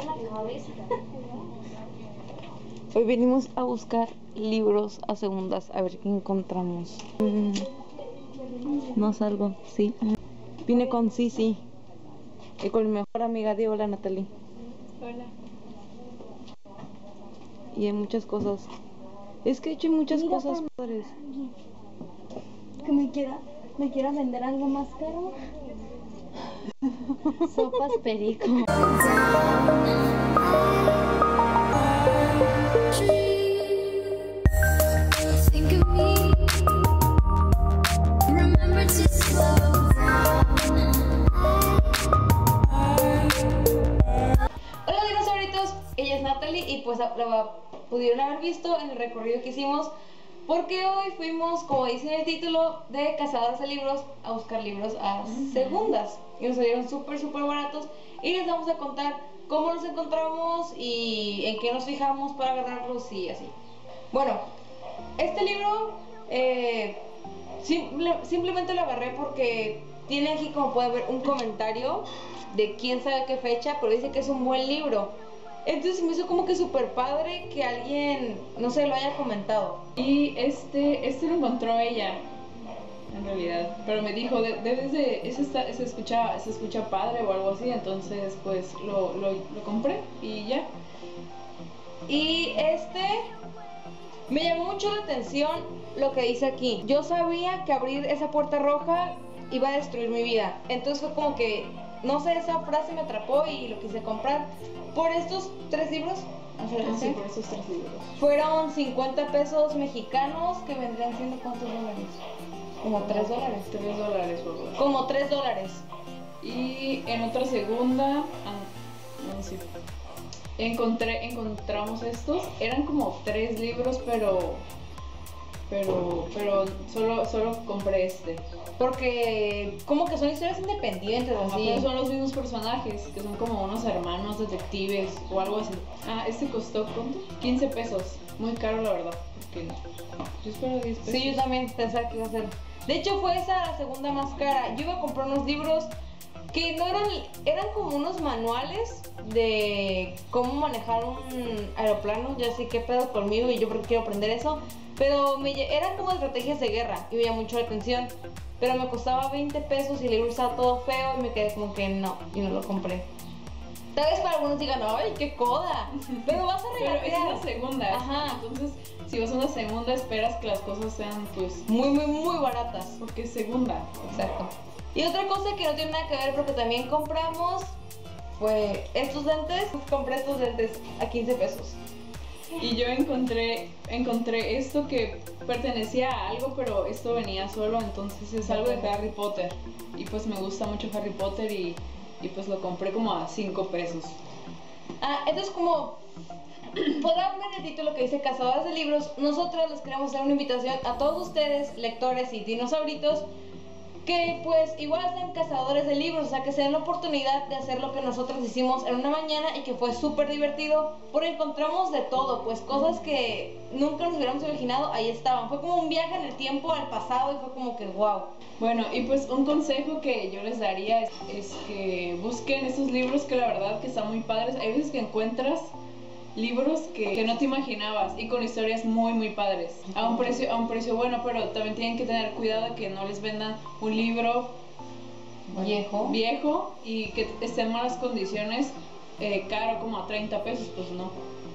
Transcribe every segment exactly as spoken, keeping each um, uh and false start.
la cabeza. Hoy venimos a buscar libros a segundas, a ver qué encontramos. Mm, no salgo, sí. Vine con Sisi y con mi mejor amiga Diego, la Natalie. Hola. Y hay muchas cosas. Es que he hecho muchas Mira, cosas Pam. padres. Que me quiera, me quiera vender algo más caro. Sopas perico. Hola dinosauritos, ella es Natalie y pues la pudieron haber visto en el recorrido que hicimos porque hoy fuimos, como dice en el título, de cazadores de libros a buscar libros a segundas y nos salieron súper súper baratos y les vamos a contar cómo los encontramos y en qué nos fijamos para agarrarlos y así. Bueno, este libro eh, simple, simplemente lo agarré porque tiene aquí, como pueden ver, un comentario de quién sabe qué fecha, pero dice que es un buen libro. Entonces me hizo como que súper padre que alguien, no sé, lo haya comentado. Y este, este lo encontró ella, en realidad. Pero me dijo, de- debes de, ese está, se escucha, se escucha padre o algo así, entonces pues lo, lo, lo compré y ya. Y este me llamó mucho la atención lo que dice aquí. Yo sabía que abrir esa puerta roja iba a destruir mi vida. Entonces fue como que, no sé, esa frase me atrapó y lo quise comprar. Por estos tres libros, Ah, sí, por esos tres libros. fueron cincuenta pesos mexicanos, que vendrían siendo ¿cuántos dólares? Como tres dólares. Tres dólares, por favor. Como tres dólares. Y en otra segunda, ah, no sé, encontré, encontramos estos. Eran como tres libros, pero, pero, pero solo, solo compré este. Porque como que son historias independientes, Ajá, así. pero son los mismos personajes, que son como unos hermanos detectives o algo así. Ah, este costó, ¿cuánto? quince pesos. Muy caro, la verdad. Porque yo espero diez pesos. Sí, yo también pensaba que iba a ser. De hecho, fue esa la segunda más cara. Yo iba a comprar unos libros que no eran, eran como unos manuales de cómo manejar un aeroplano. Ya sé qué pedo conmigo y yo quiero aprender eso. Pero me, lle- eran como estrategias de guerra y me llamó mucho la atención. Pero me costaba veinte pesos y el libro estaba todo feo y me quedé como que no, y no lo compré. Tal vez para algunos digan, ay, qué coda. Pero vas a Pero es regatear. una segunda. Ajá. Entonces, si vas a una segunda, esperas que las cosas sean, pues, Muy, muy, muy baratas. porque es segunda. Exacto. Y otra cosa que no tiene nada que ver, pero que también compramos, fue estos lentes. Compré estos lentes a quince pesos. Y yo encontré, encontré esto que pertenecía a algo, pero esto venía solo, entonces es algo de Harry Potter. Y pues me gusta mucho Harry Potter y, y pues lo compré como a cinco pesos. Ah, entonces como podrán ver el título que dice Cazadores de Libros, nosotros les queremos hacer una invitación a todos ustedes, lectores y dinosauritos, que pues igual sean cazadores de libros, o sea que se den la oportunidad de hacer lo que nosotros hicimos en una mañana y que fue súper divertido, porque encontramos de todo, pues cosas que nunca nos hubiéramos imaginado, ahí estaban. Fue como un viaje en el tiempo al pasado y fue como que wow. Bueno, y pues un consejo que yo les daría es, es que busquen esos libros que la verdad que están muy padres. Hay veces que encuentras libros que, que no te imaginabas y con historias muy muy padres a un precio a un precio bueno, pero también tienen que tener cuidado de que no les vendan un libro Viejo. viejo y que esté en malas condiciones, eh, caro como a treinta pesos, pues no.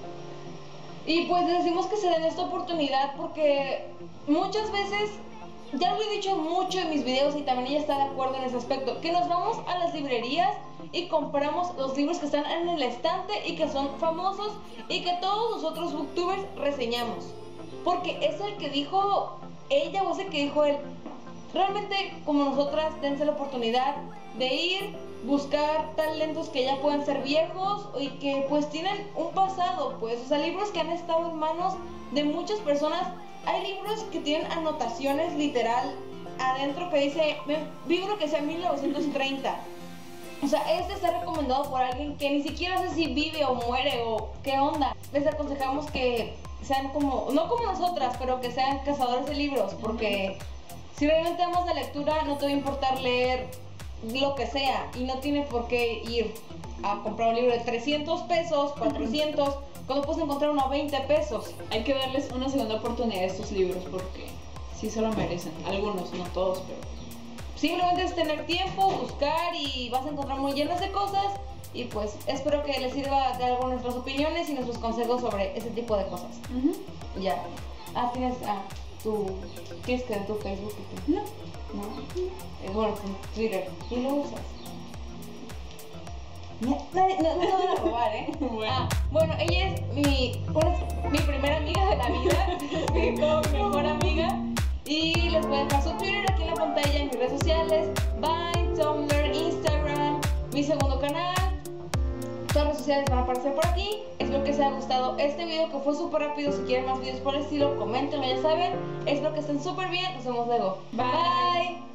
Y pues les decimos que se den esta oportunidad porque muchas veces, ya lo he dicho mucho en mis videos y también ella está de acuerdo en ese aspecto, que nos vamos a las librerías y compramos los libros que están en el estante y que son famosos y que todos nosotros booktubers reseñamos. Porque es el que dijo ella o es el que dijo él. Realmente, como nosotras, dense la oportunidad de ir, buscar talentos que ya pueden ser viejos y que pues tienen un pasado, pues, o sea, libros que han estado en manos de muchas personas. Hay libros que tienen anotaciones literal adentro que dice, libro que sea mil novecientos treinta. O sea, este está recomendado por alguien que ni siquiera sé si vive o muere o qué onda. Les aconsejamos que sean como, no como nosotras, pero que sean cazadores de libros, porque si realmente amas la lectura, no te va a importar leer lo que sea, y no tiene por qué ir a comprar un libro de trescientos pesos, cuatrocientos, cuando puedes encontrar uno a veinte pesos. Hay que darles una segunda oportunidad a estos libros porque sí se lo merecen. Algunos, no todos, pero Simplemente es tener tiempo, buscar y vas a encontrar muy llenas de cosas. Y pues espero que les sirva de algo nuestras opiniones y nuestros consejos sobre ese tipo de cosas. uh-huh. Ya. Ah, tienes ah, tu. ¿Tienes que en tu Facebook y tu? No. No. Eh, bueno, tu Twitter. ¿Y lo usas? No, no, no, no van a robar, ¿eh? Bueno. Ah, bueno, ella es mi, una- mi primera amiga de la vida, mi como mi mejor amiga. Y les voy a dejar su Twitter aquí en la pantalla, en mis redes sociales, Vine, Tumblr, Instagram, mi segundo canal. Todas las redes sociales van a aparecer por aquí. Espero que les haya gustado este video que fue súper rápido. Si quieren más videos por el estilo, coméntenlo, ya saben. Espero que estén súper bien. Nos vemos luego. Bye. Bye.